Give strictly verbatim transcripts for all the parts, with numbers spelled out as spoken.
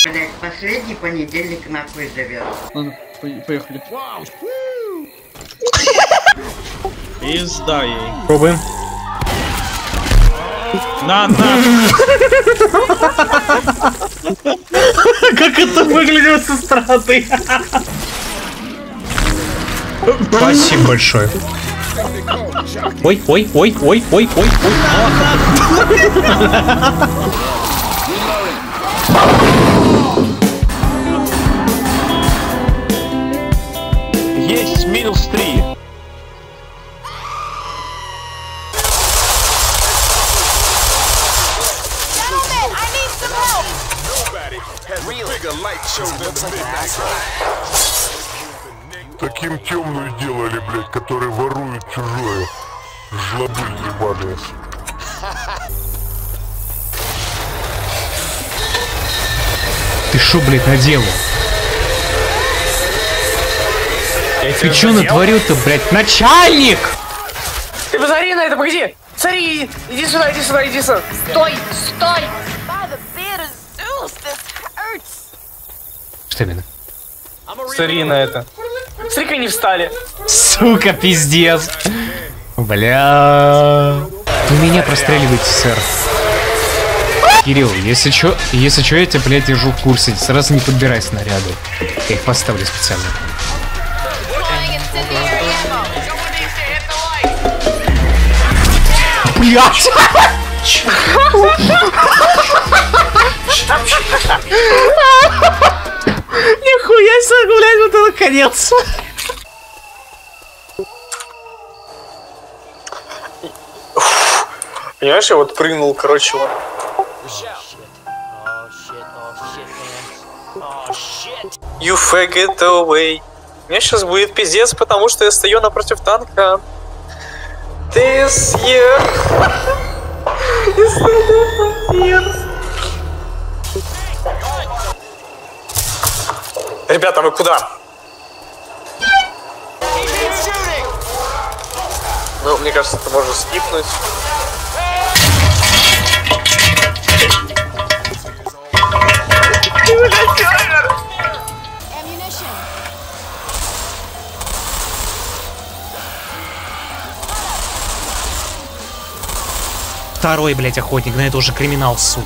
Блять, последний понедельник нахуй зовет. Ладно, поехали. Пизда ей. Пробуем. На, на! Как это выглядит со стороны? Спасибо большое. Ой, ой, ой, ой, ой, ой, ой. Есть минус три. Таким темную делали, блядь, которые воруют чужое. Жлобы ебаные. Ты шо, блядь, наделал? Ты чё натворил-то, блядь? Начальник! Ты посмотри на это, погоди! Смотри, иди сюда, иди сюда, иди сюда. Стой, стой! Что именно? Смотри на это. Смотри, как они встали. Сука, пиздец. Бля. Вы меня простреливаете, сэр. Кирилл, если чё, если чё, я тебя, блядь, держу в курсе. Сразу не подбирай снаряды. Я их поставлю специально. Блядь! Нихуя себе, блядь, вот это конец. Понимаешь, я вот прыгнул, короче, вот. You faggot away. У меня сейчас будет пиздец, потому что я стою напротив танка. This year. Ребята, вы куда? Ну, мне кажется, это можно скипнуть. Второй, блядь, охотник, на это уже криминал, сука.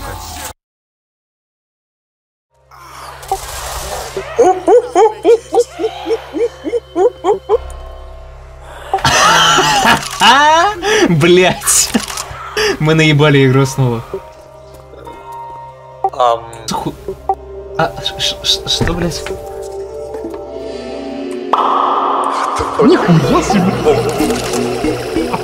Блять. Мы наебали игру снова. Um... А, что, блять? Нихуя себе!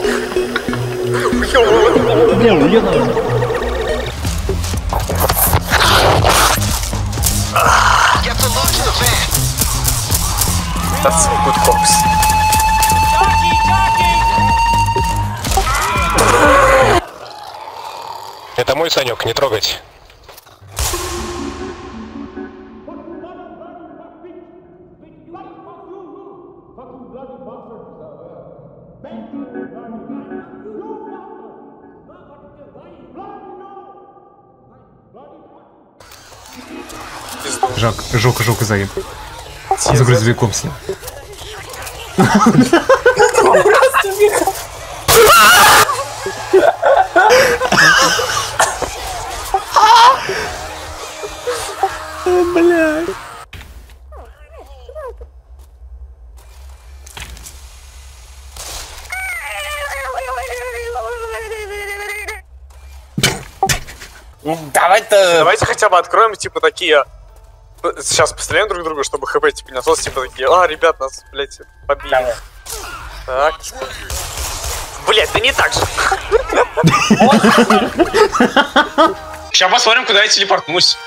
That's some good cops. Это мой Санек, не трогать. Жак, Жока, Жока заеб. За грузовиком с ним. Блядь. Давай-то... Давайте хотя бы откроем, типа, такие... Сейчас постреляем друг друга, чтобы хп типа не осталось, типа такие... А, ребят, нас, блядь, побили. Давай. Так. Блядь, да не так же. Сейчас посмотрим, куда я телепортнусь.